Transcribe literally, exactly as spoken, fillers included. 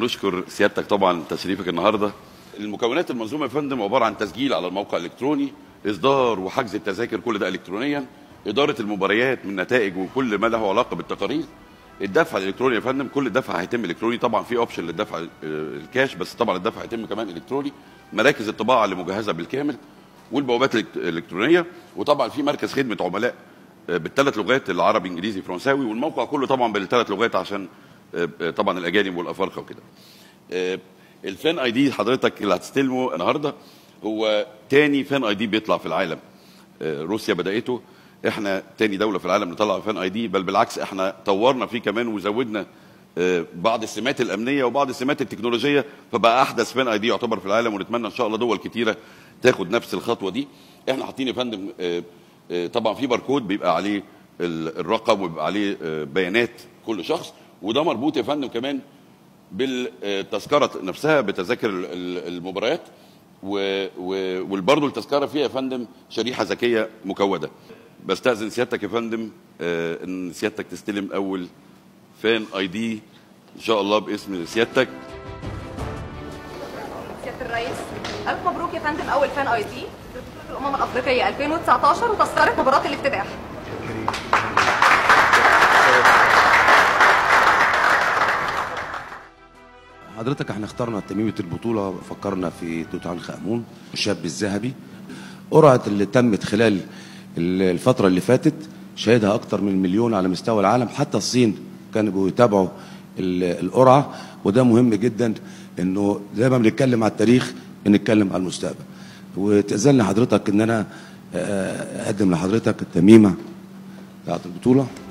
بنشكر سيادتك طبعا تشريفك النهارده. المكونات المنظومه يا فندم عباره عن تسجيل على الموقع الالكتروني، اصدار وحجز التذاكر كل ده الكترونيا، اداره المباريات من نتائج وكل ما له علاقه بالتقارير، الدفع الالكتروني يا فندم، كل الدفع هيتم الكتروني، طبعا في اوبشن للدفع الكاش بس طبعا الدفع هيتم كمان الكتروني، مراكز الطباعه اللي مجهزه بالكامل والبوابات الالكترونيه، وطبعا في مركز خدمه عملاء بالثلاث لغات العربي انجليزي فرنساوي، والموقع كله طبعا بالثلاث لغات عشان طبعا الاجانب والافارقه وكده. الفان اي دي حضرتك اللي هتستلمه النهارده هو تاني فان اي دي بيطلع في العالم. روسيا بداته، احنا تاني دوله في العالم نطلع فان اي دي، بل بالعكس احنا طورنا فيه كمان وزودنا بعض السمات الامنيه وبعض السمات التكنولوجيه، فبقى احدث فان اي دي يعتبر في العالم، ونتمنى ان شاء الله دول كتيره تاخد نفس الخطوه دي. احنا حاطين يا فندم طبعا في باركود بيبقى عليه الرقم وبيبقى عليه بيانات كل شخص، وده مربوط يا فندم كمان بالتذكره نفسها بتذاكر المباريات، وبرضه التذكره فيها يا فندم شريحه ذكيه مكوده. بستأذن سيادتك يا فندم ان سيادتك تستلم اول فان اي دي ان شاء الله باسم سيادتك. سياده الرئيس، الف مبروك يا فندم اول فان اي دي الامم الافريقيه ألفين وتسعتاشر وتذكره مباراه الافتتاح. حضرتك احنا اخترنا تميمة البطولة، فكرنا في توت عنخ آمون الشاب الذهبي. قرعة اللي تمت خلال الفترة اللي فاتت شهدها أكتر من مليون على مستوى العالم، حتى الصين كانوا بيتابعوا القرعة، وده مهم جدا إنه زي ما بنتكلم على التاريخ بنتكلم على المستقبل. وتأذن لحضرتك إن أنا أقدم لحضرتك التميمة بتاعت البطولة.